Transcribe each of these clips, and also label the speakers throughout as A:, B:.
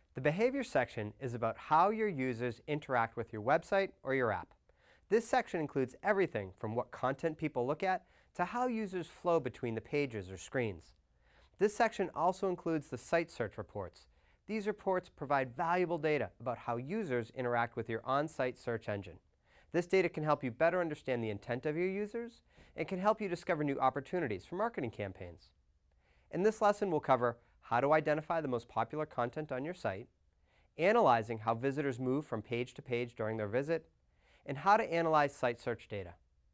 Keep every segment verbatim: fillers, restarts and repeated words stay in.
A: The behavior section is about how your users interact with your website or your app. This section includes everything from what content people look at to how users flow between the pages or screens. This section also includes the site search reports. These reports provide valuable data about how users interact with your on-site search engine. This data can help you better understand the intent of your users and can help you discover new opportunities for marketing campaigns. In this lesson, we'll cover how to identify the most popular content on your site, analyzing how visitors move from page to page during their visit, and how to analyze site search data.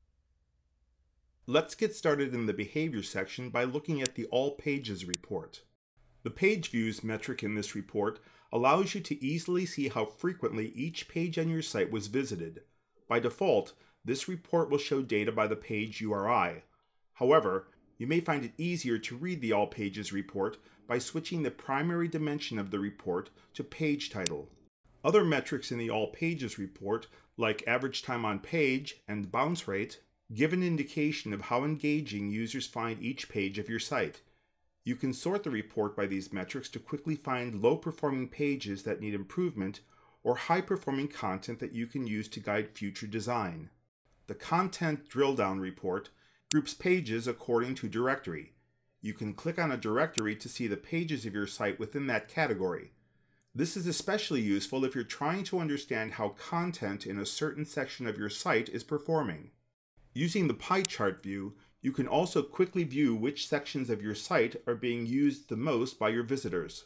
B: Let's get started in the behavior section by looking at the All Pages report. The page views metric in this report allows you to easily see how frequently each page on your site was visited. By default, this report will show data by the page U R I. However, you may find it easier to read the All Pages report by switching the primary dimension of the report to page title. Other metrics in the All Pages report, like average time on page and bounce rate, give an indication of how engaging users find each page of your site. You can sort the report by these metrics to quickly find low-performing pages that need improvement or high-performing content that you can use to guide future design. The Content Drill Down report groups pages according to directory. You can click on a directory to see the pages of your site within that category. This is especially useful if you're trying to understand how content in a certain section of your site is performing. Using the pie chart view, you can also quickly view which sections of your site are being used the most by your visitors.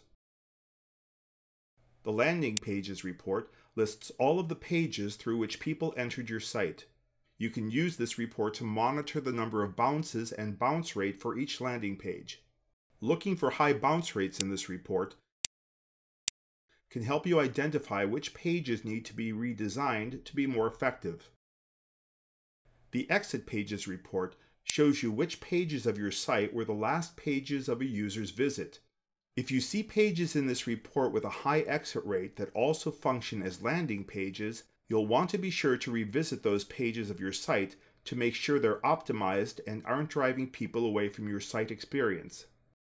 B: The Landing Pages report lists all of the pages through which people entered your site. You can use this report to monitor the number of bounces and bounce rate for each landing page. Looking for high bounce rates in this report can help you identify which pages need to be redesigned to be more effective. The Exit Pages report shows you which pages of your site were the last pages of a user's visit. If you see pages in this report with a high exit rate that also function as landing pages, you'll want to be sure to revisit those pages of your site to make sure they're optimized and aren't driving people away from your site experience.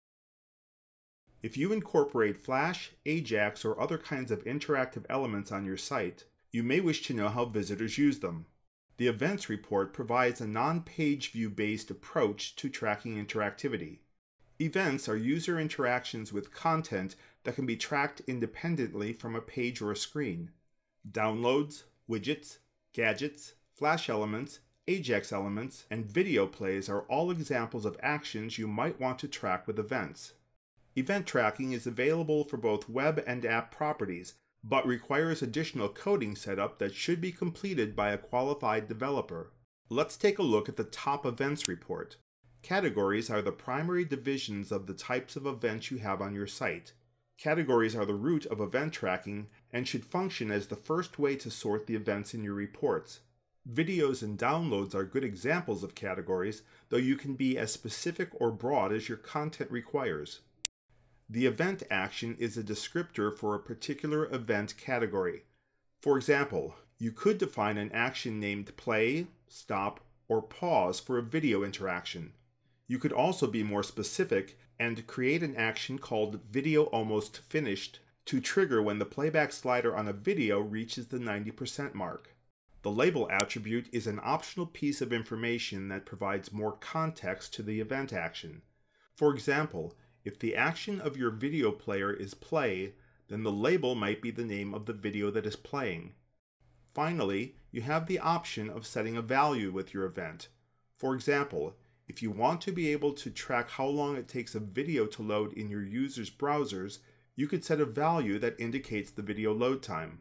B: If you incorporate Flash, Ajax, or other kinds of interactive elements on your site, you may wish to know how visitors use them. The Events report provides a non-page view-based approach to tracking interactivity. Events are user interactions with content that can be tracked independently from a page or a screen. Downloads, widgets, gadgets, Flash elements, Ajax elements, and video plays are all examples of actions you might want to track with events. Event tracking is available for both web and app properties, but requires additional coding setup that should be completed by a qualified developer. Let's take a look at the Top Events report. Categories are the primary divisions of the types of events you have on your site. Categories are the root of event tracking and should function as the first way to sort the events in your reports. Videos and downloads are good examples of categories, though you can be as specific or broad as your content requires. The event action is a descriptor for a particular event category. For example, you could define an action named play, stop, or pause for a video interaction. You could also be more specific and create an action called video almost finished to trigger when the playback slider on a video reaches the ninety percent mark. The label attribute is an optional piece of information that provides more context to the event action. For example, if the action of your video player is play, then the label might be the name of the video that is playing. Finally, you have the option of setting a value with your event. For example, if you want to be able to track how long it takes a video to load in your users' browsers, you could set a value that indicates the video load time.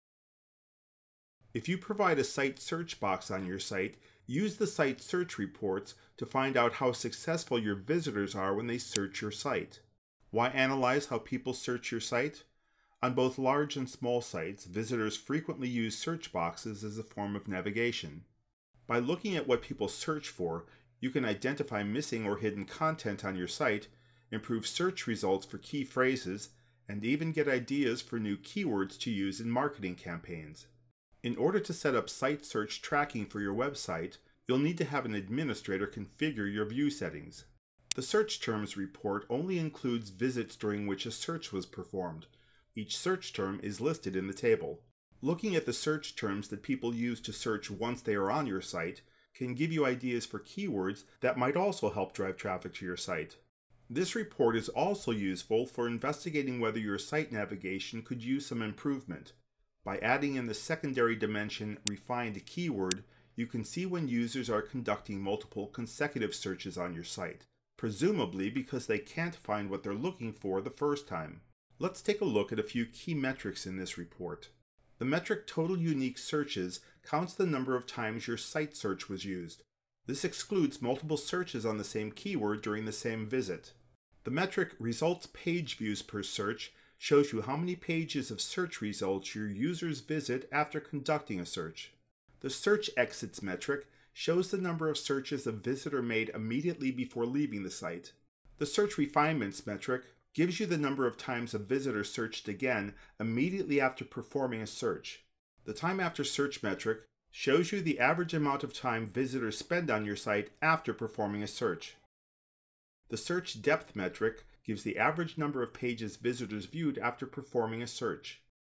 B: If you provide a site search box on your site, use the site search reports to find out how successful your visitors are when they search your site. Why analyze how people search your site? On both large and small sites, visitors frequently use search boxes as a form of navigation. By looking at what people search for, you can identify missing or hidden content on your site, improve search results for key phrases, and even get ideas for new keywords to use in marketing campaigns. In order to set up site search tracking for your website, you'll need to have an administrator configure your view settings. The Search Terms report only includes visits during which a search was performed, Each search term is listed in the table. Looking at the search terms that people use to search once they are on your site can give you ideas for keywords that might also help drive traffic to your site. This report is also useful for investigating whether your site navigation could use some improvement. By adding in the secondary dimension refined keyword, you can see when users are conducting multiple consecutive searches on your site, presumably because they can't find what they're looking for the first time. Let's take a look at a few key metrics in this report. The metric total unique searches counts the number of times your site search was used. This excludes multiple searches on the same keyword during the same visit. The metric results page views per search shows you how many pages of search results your users visit after conducting a search. The search exits metric shows the number of searches a visitor made immediately before leaving the site. The search refinements metric gives you the number of times a visitor searched again immediately after performing a search. The time after search metric shows you the average amount of time visitors spend on your site after performing a search. The search depth metric gives the average number of pages visitors viewed after performing a search.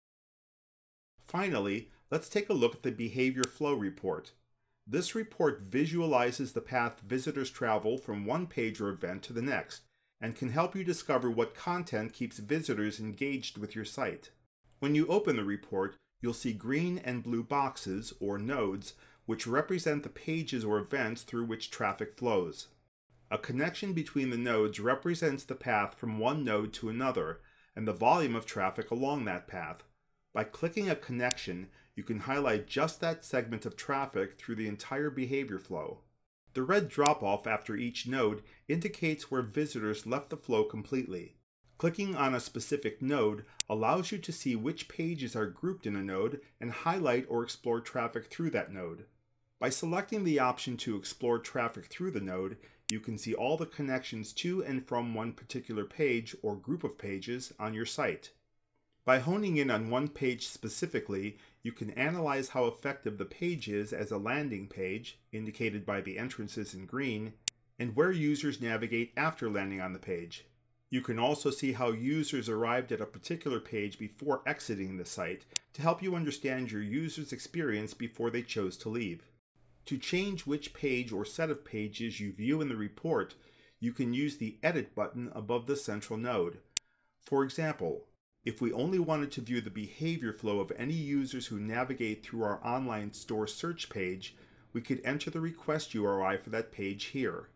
B: Finally, let's take a look at the behavior flow report. This report visualizes the path visitors travel from one page or event to the next, and can help you discover what content keeps visitors engaged with your site. When you open the report, you'll see green and blue boxes, or nodes, which represent the pages or events through which traffic flows. A connection between the nodes represents the path from one node to another, and the volume of traffic along that path. By clicking a connection, you can highlight just that segment of traffic through the entire behavior flow. The red drop-off after each node indicates where visitors left the flow completely. Clicking on a specific node allows you to see which pages are grouped in a node and highlight or explore traffic through that node. By selecting the option to explore traffic through the node, you can see all the connections to and from one particular page or group of pages on your site. By honing in on one page specifically, you can analyze how effective the page is as a landing page, indicated by the entrances in green, and where users navigate after landing on the page. You can also see how users arrived at a particular page before exiting the site to help you understand your users' experience before they chose to leave. To change which page or set of pages you view in the report, you can use the Edit button above the central node. For example, if we only wanted to view the behavior flow of any users who navigate through our online store search page, we could enter the request U R I for that page here.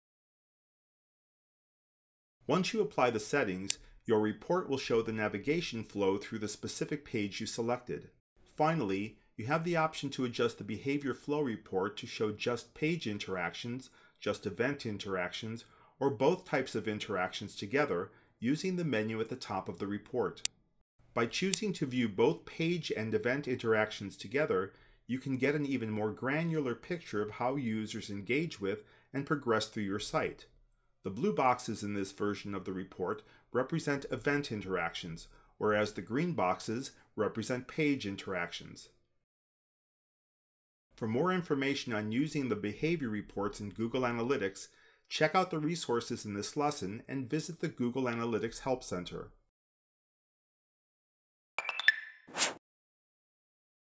B: Once you apply the settings, your report will show the navigation flow through the specific page you selected. Finally, you have the option to adjust the behavior flow report to show just page interactions, just event interactions, or both types of interactions together using the menu at the top of the report. By choosing to view both page and event interactions together, you can get an even more granular picture of how users engage with and progress through your site. The blue boxes in this version of the report represent event interactions, whereas the green boxes represent page interactions. For more information on using the behavior reports in Google Analytics, check out the resources in this lesson and visit the Google Analytics Help Center.